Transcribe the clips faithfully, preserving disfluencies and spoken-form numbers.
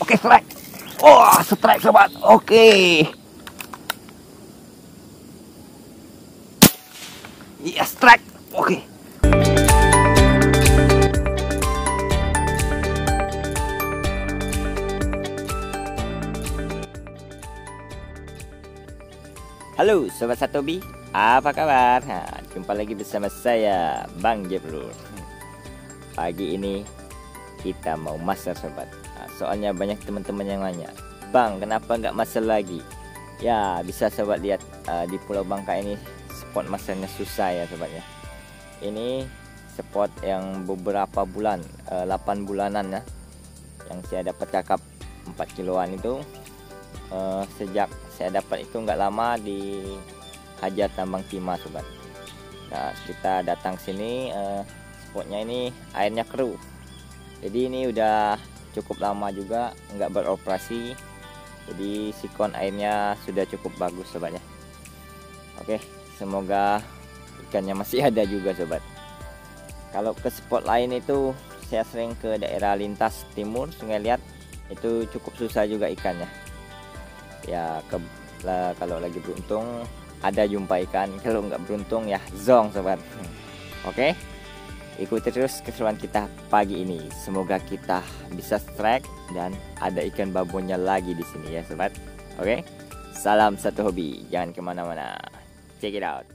Oke, strike. Oh, strike sobat. Oke. Iya, strike. Oke. Halo Sobat Satobi, apa kabar? Nah, jumpa lagi bersama saya Bang Jebrul. Pagi ini kita mau masak sobat. Nah, soalnya banyak teman-teman yang nanya, Bang kenapa nggak masak lagi? Ya bisa sobat lihat uh, di Pulau Bangka ini spot masaknya susah ya sobatnya. Ini spot yang beberapa bulan, uh, delapan bulanan ya, yang saya dapat kakap empat kiloan itu. Uh, sejak saya dapat itu nggak lama di Hajar Tambang Timah sobat. Nah kita datang sini, uh, spotnya ini airnya keruh, jadi ini udah cukup lama juga nggak beroperasi, jadi sikon airnya sudah cukup bagus sobatnya. Oke, semoga ikannya masih ada juga sobat. Kalau ke spot lain itu saya sering ke daerah lintas timur Sungai Liat, itu cukup susah juga ikannya. Ya ke, lah, kalau lagi beruntung ada jumpa ikan, kalau nggak beruntung ya zong sobat. Oke, ikuti terus keseruan kita pagi ini, semoga kita bisa strike dan ada ikan babonnya lagi di sini ya sobat. Oke, salam satu hobi, jangan kemana-mana, check it out.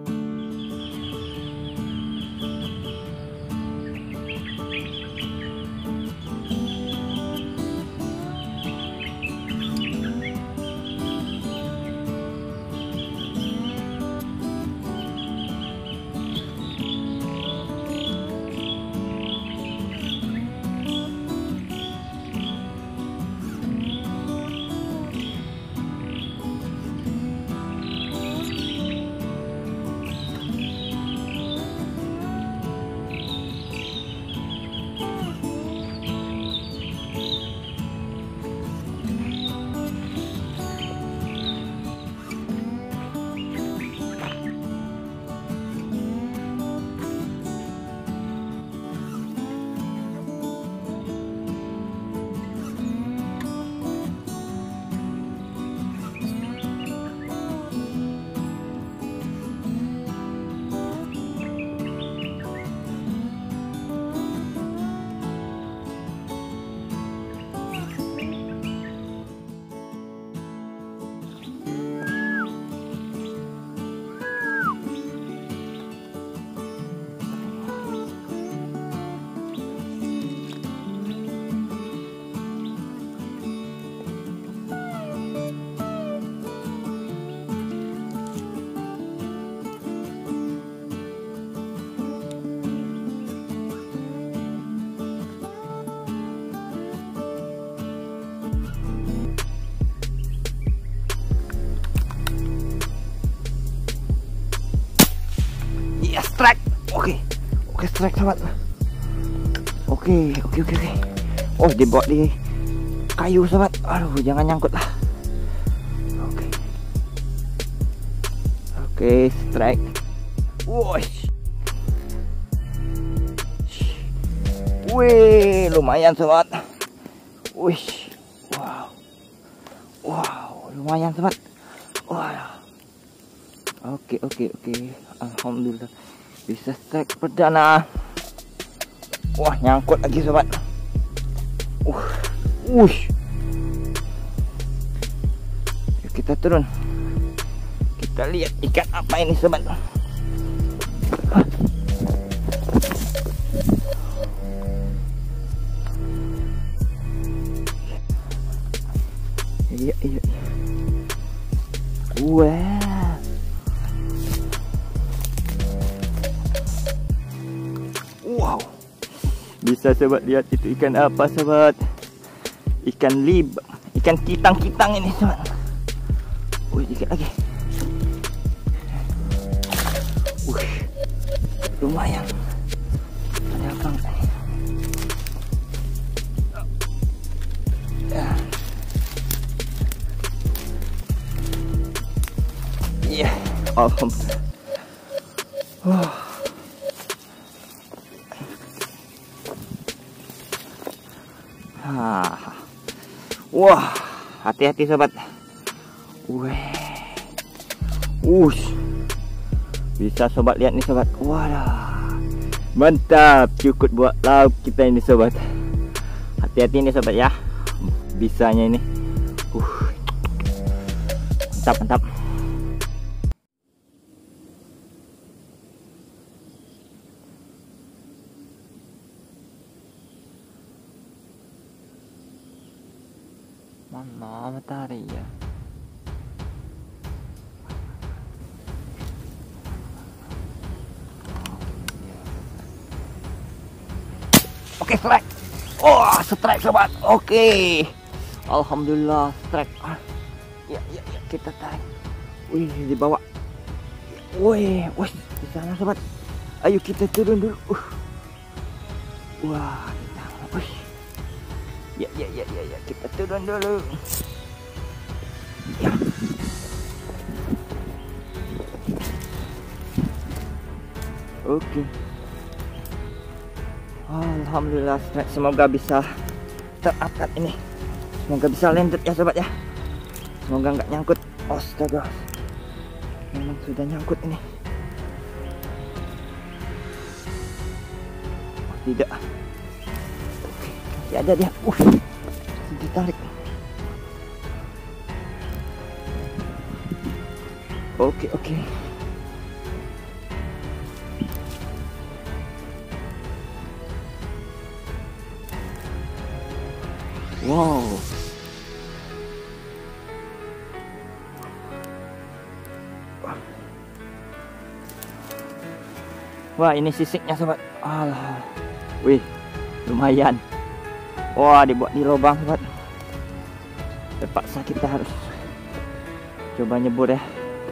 Iya, strike. Oke. Oke, strike sobat. Oke, oke, oke, oke. Oh, dibawa di kayu sobat. Aduh, jangan nyangkut lah. Oke. Oke, strike. Wush. Wih, lumayan sobat. Wih. Wow. Wow, lumayan sobat. Wah. Oke, oke, oke. Alhamdulillah bisa strike perdana. Wah, nyangkut lagi sobat. Uh, wush. Yuk kita turun. Kita lihat ikan apa ini sobat. Iya, iya, iya. Wah. Wow, bisa sobat lihat itu ikan apa sobat? Ikan lib, ikan kitang-kitang ini sobat. Wih, dikit lagi. Wih, lumayan. Ada apa enggak nih? Iya, alhamdulillah. Wah. Ah, Wah, hati-hati sobat. Wih. Ush. Bisa sobat lihat nih sobat. Wadah. Mantap, cukup buat lauk kita ini sobat. Hati-hati nih sobat ya. Bisanya ini. Uh. Mantap, mantap. Mana matahari ya? Oke, strike. Oh, strike sobat. Oke. Alhamdulillah strike. Ya, ya, ya, kita tarik. Wih, di bawah. Wih, wih, di sana sobat. Ayo kita turun dulu. Uh. Wah, kita. Wih. Ya, ya, ya, ya, ya, kita turun dulu. Ya. Oke. Alhamdulillah, semoga bisa terangkat ini. Semoga bisa landed ya sobat ya. Semoga nggak nyangkut. Astaga, memang sudah nyangkut ini. Oh, tidak. Oke, masih ada dia. Uh, ditarik. Oke, oke. Wow. Wah, ini sisiknya sobat. Alah. Wih, lumayan. Wah, dibuat di lubang sobat. Terpaksa kita harus coba nyebur ya.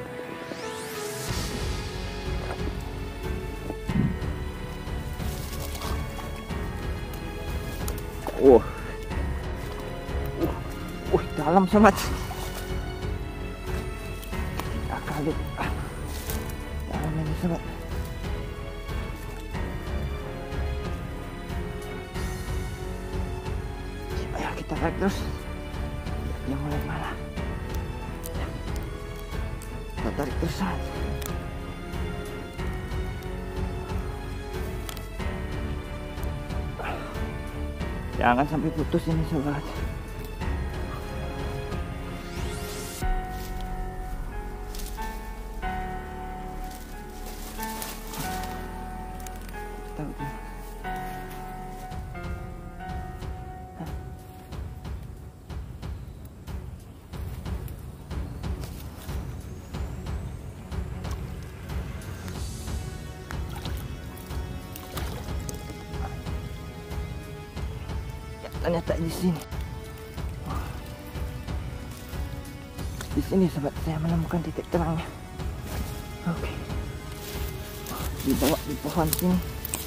Wah. Uh, uh, dalam sobat. Kita kali. Ah, dalam ini sobat. Ayo kita tarik terus. Dia mulai mana? Kita tarik terus sobat. Jangan sampai putus ini sobat. Ternyata di sini. Di sini sobat saya menemukan titik terangnya. Oke. Di bawah di pohon sini.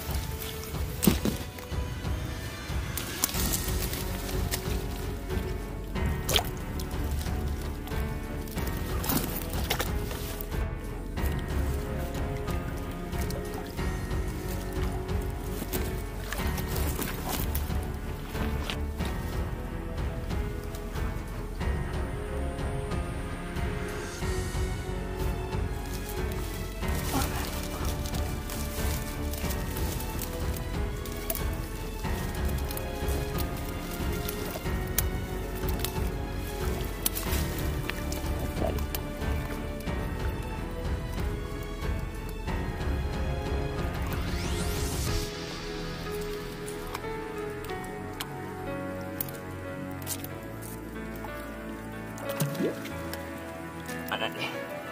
Mana nih?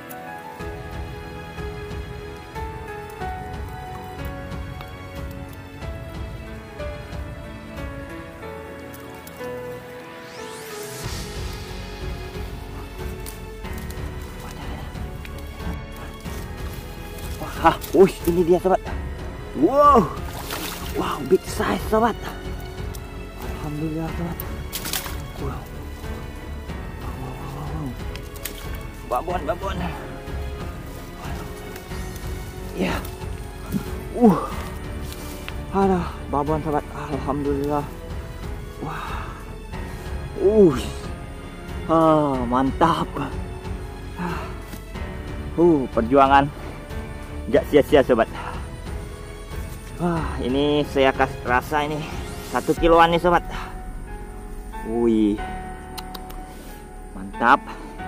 Wah, wush, ini dia sobat. Wow, wow, big size sobat. Alhamdulillah sobat. Wow. Babon, babon. Ya. Uh. Aduh, babon sobat. Alhamdulillah. Wah. Uh, ah, mantap. Uh, perjuangan gak sia-sia sobat. Wah, ini saya kasih rasa ini satu kiloan nih sobat. Wih, mantap.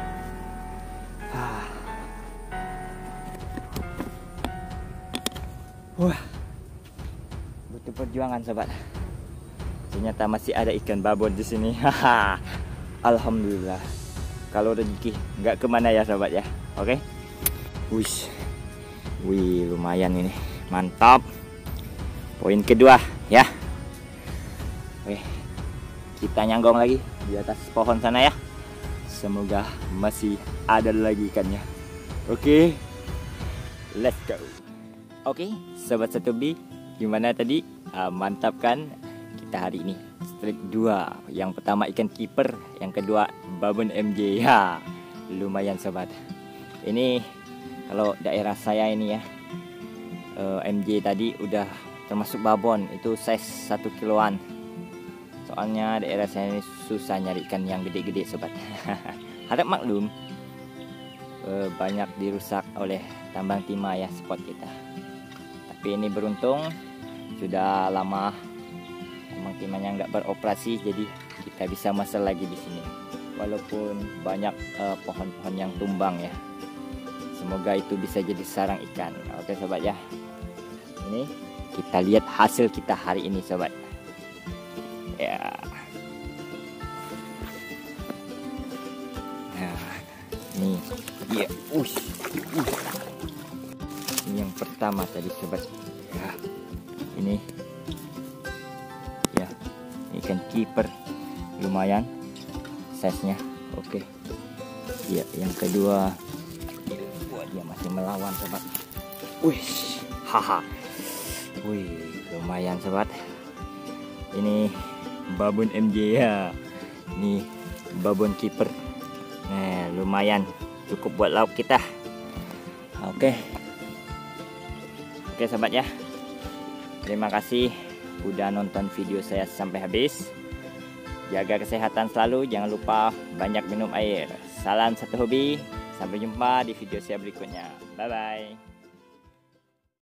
Wah, butuh perjuangan sobat. Ternyata masih ada ikan babon di sini. Haha, alhamdulillah. Kalau rezeki nggak kemana ya sobat ya. Oke. Wih, wih lumayan ini, mantap. Poin kedua ya. Oke, kita nyanggong lagi di atas pohon sana ya. Semoga masih ada lagi ikannya. Oke, let's go. Oke, sobat Satobi, gimana tadi? Uh, mantap kan? Kita hari ini strip dua. Yang pertama ikan kiper, yang kedua babon M J. Ya, lumayan sobat. Ini kalau daerah saya ini ya, uh, M J tadi udah termasuk babon, itu size satu kiloan. Soalnya daerah saya ini susah nyari ikan yang gede-gede sobat. Harap maklum, uh, banyak dirusak oleh tambang timah ya spot kita. Tapi ini beruntung sudah lama tambang timahnya nggak beroperasi, jadi kita bisa masuk lagi di sini. Walaupun banyak uh, pohon-pohon yang tumbang ya. Semoga itu bisa jadi sarang ikan. Oke sobat ya. Ini kita lihat hasil kita hari ini sobat. Ya. Nah, ini dia. Ush. Ush. Ini yang pertama tadi sobat. Ya. Ini ya, ikan kiper lumayan size-nya. Oke. Ya, yang kedua. Wah, dia masih melawan sobat. Wih, haha. Wih, lumayan sobat. Ini babon M J ya. Ini babon kiper. Nah, lumayan cukup buat lauk kita. Oke. Oke sobat ya. Terima kasih udah nonton video saya sampai habis. Jaga kesehatan selalu, jangan lupa banyak minum air. Salam satu hobi. Sampai jumpa di video saya berikutnya. Bye bye.